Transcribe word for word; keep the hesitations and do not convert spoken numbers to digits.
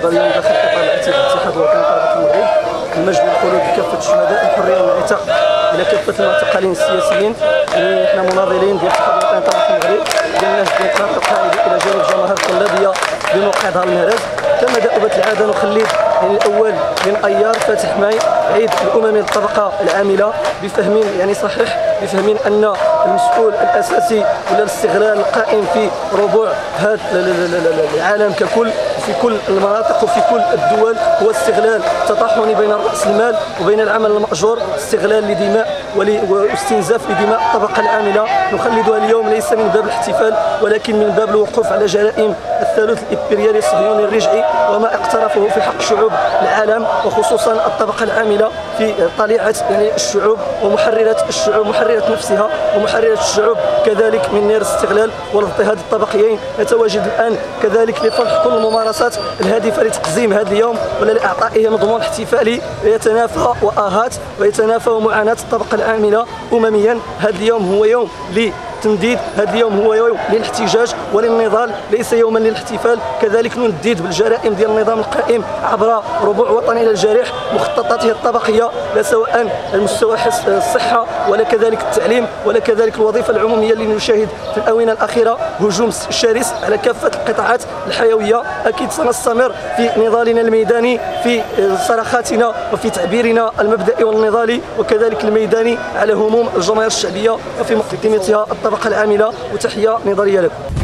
النضاليه داخل اطار الاتحاد الوطني لطلبه المغرب المجد والخلود لكافه الشهداء، الحريه والانعتاق الى كافه المعتقلين السياسيين. يعني حنا مناضلين ديال الاتحاد الوطني لطلبه المغرب ديال الناس الديمقراطيه القائده الى جانب جماهير الطلابيه بموقع دار المهرج. كما دأبت العاده نخلد يعني الاول من ايار فاتح ماي عيد الاممي للطبقه العامله بفهم يعني صحيح، بفهم ان المسؤول الاساسي ولا الاستغلال القائم في ربوع هذا العالم ككل في كل المناطق وفي كل الدول هو استغلال تطاحني بين راس المال وبين العمل المأجور، استغلال لدماء واستنزاف لدماء الطبقه العامله. نخلدها اليوم ليس من باب الاحتفال ولكن من باب الوقوف على جرائم الثالوث الامبريالي الصهيوني الرجعي وما اقترفه في حق شعوب العالم وخصوصا الطبقه العامله في طليعه يعني الشعوب ومحرره الشعوب، محرره نفسها ومحرره الشعوب كذلك من نير الاستغلال والاضطهاد الطبقيين. نتواجد الان كذلك لفرح كل الممارسات الهادفه لتقزيم هذا اليوم ولا لاعطائه مضمون احتفالي يتنافى واهات ويتنافى معاناه الطبقه العامله امميا. هذا اليوم هو يوم لي تنديد، هذا اليوم هو يوم للاحتجاج وللنضال ليس يوما للاحتفال. كذلك نديد بالجرائم ديال النظام القائم عبر ربوع وطني للجريح، مخططاته الطبقيه لا سواء المستوى الصحه ولا كذلك التعليم ولا كذلك الوظيفه العموميه اللي نشاهد في الاونه الاخيره هجوم شرس على كافه القطاعات الحيويه. اكيد سنستمر في نضالنا الميداني في صرخاتنا وفي تعبيرنا المبدئي والنضالي وكذلك الميداني على هموم الجماهير الشعبيه وفي مقدمتها الطبقه العامله. وتحيه نضاليه لكم.